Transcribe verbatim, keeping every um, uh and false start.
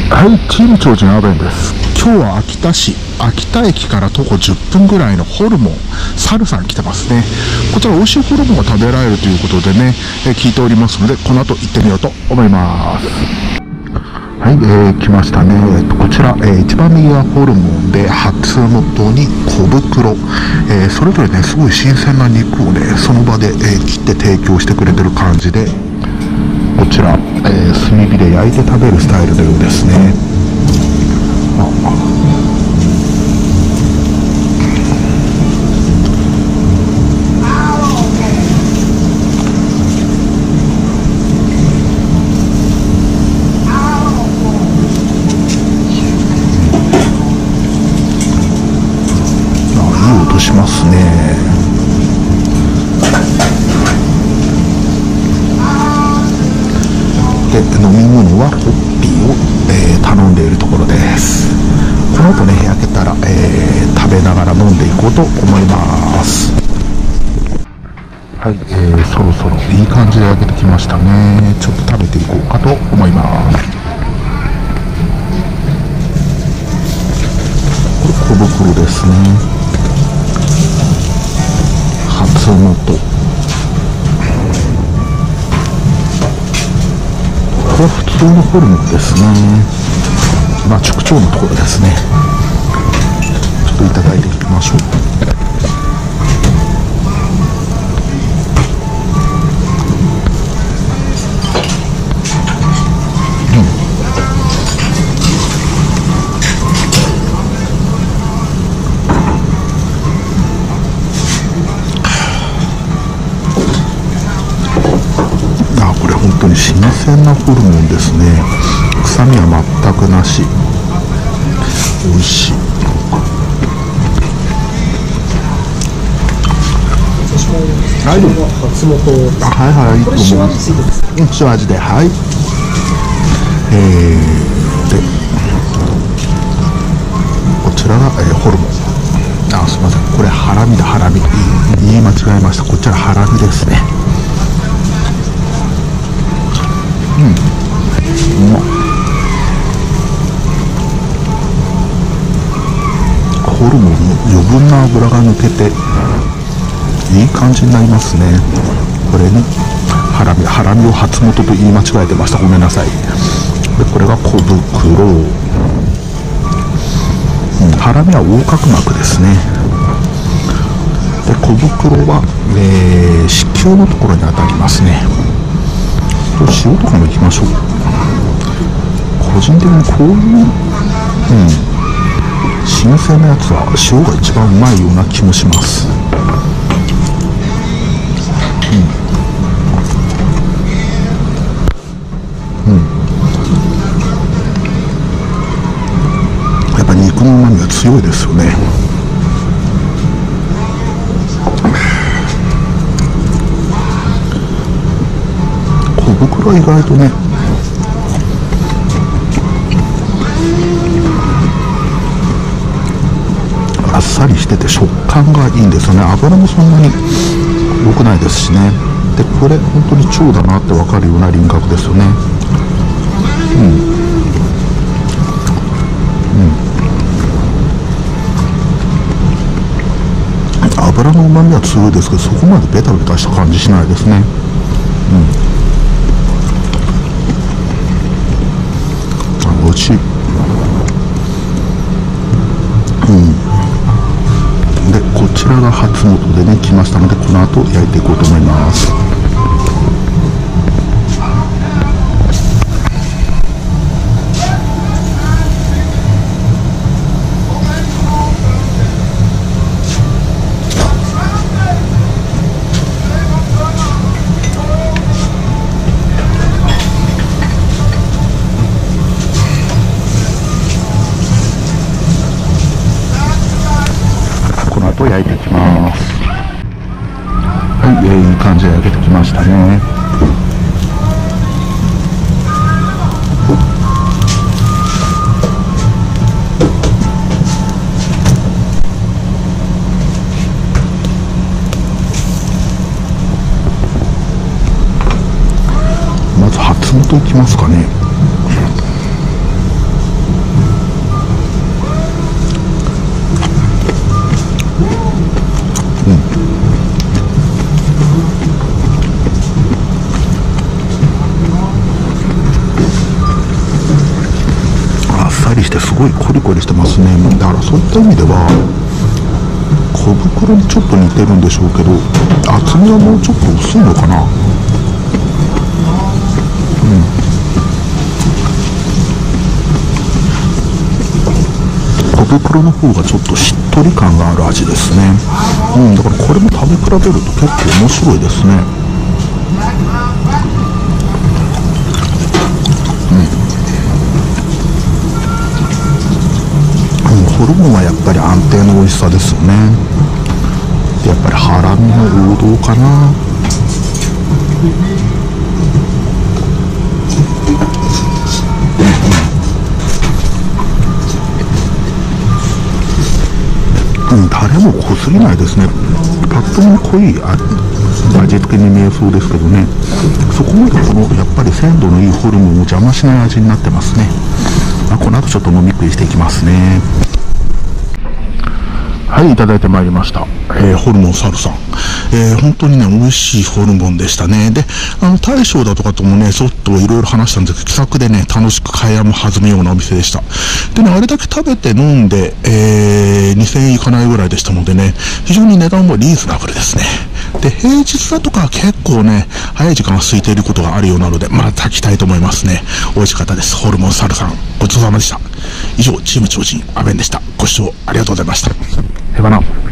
はい、チーム超人アベンです。今日は秋田市、秋田駅から徒歩じゅっぷんぐらいのホルモン、サルさん来てますね。こちら美味しいホルモンが食べられるということでね、えー、聞いておりますので、この後行ってみようと思います。はい、えー、来ましたね。えっと、こちら、えー、一番右はホルモンで、初元に小袋、えー、それぞれね、すごい新鮮な肉をね、その場で、えー、切って提供してくれてる感じで、こちら、えー、炭火で焼いて食べるスタイルのようですね。あいい音しますね。で、飲み物はホッピーを、えー、頼んでいるところです。この後ね、焼けたら、えー、食べながら飲んでいこうと思います。はい、えー、そろそろいい感じで焼けてきましたね。ちょっと食べていこうかと思います。これ小袋ですね。初元。これは普通のホルモンですね。まあ直腸のところですね。ちょっといただいていきましょう。本当に新鮮なホルモンですね。臭みは全くなし。美味しい。はい、松本。あ、はいはい。これ塩味ついてますか？うん、塩味で、はい。えー、で、こちらが、えー、ホルモン。あ、すみません。これハラミだ、ハラミ。言い間違えました。こちらハラミですね。うん、うまっ。ホルモンの余分な脂が抜けていい感じになりますね。これにハラミ、ハラミを初元と言い間違えてました。ごめんなさい。で、これが小袋、うん、ハラミは横隔膜ですね。で、小袋は、えー、子宮のところに当たりますね。塩とかもいきましょう。個人的にこういう、うん、新鮮なやつは塩が一番うまいような気もします。うん、うん、やっぱ肉のうまみが強いですよね。小袋は意外とね、あっさりしてて食感がいいんですよね。油もそんなに良くないですしね。で、これ本当に腸だなって分かるような輪郭ですよね。うん、うん、油のうまみは強いですけど、そこまでベタベタした感じしないですね。うん、美味しい。うん。で、こちらが初元でね、来ましたので、この後焼いていこうと思います。焼いていきます。はい、えー、いい感じで焼けてきましたね。まず初元いきますかね。 りしてすごいコリコリしてますね。だからそういった意味では小袋にちょっと似てるんでしょうけど、厚みはもうちょっと薄いのかな。うん小袋の方がちょっとしっとり感がある味ですね。うん、だからこれも食べ比べると結構面白いですね。うん、ホルモンはやっぱり安定の美味しさですよね。でやっぱりハラミの王道かな。うん、タレも濃すぎないですね。パッと見濃い味付けに見えそうですけどね、そこまでこのやっぱり鮮度のいいホルモンを邪魔しない味になってますね。まあ、この後ちょっと飲み食いしていきますね。はい、いただいてまいりました。えー、ホルモンサルさん。えー、本当にね、美味しいホルモンでしたね。で、あの、大将だとかともね、ちょっといろいろ話したんですけど、気さくでね、楽しく会話も弾むようなお店でした。でね、あれだけ食べて飲んで、えー、にせんえんいかないぐらいでしたのでね、非常に値段もリーズナブルですね。で、平日だとか結構ね、早い時間が空いていることがあるようなので、また来たいと思いますね。美味しかったです。ホルモンサルさん、ごちそうさまでした。以上、チーム超人、アベンでした。ご視聴ありがとうございました。へばな。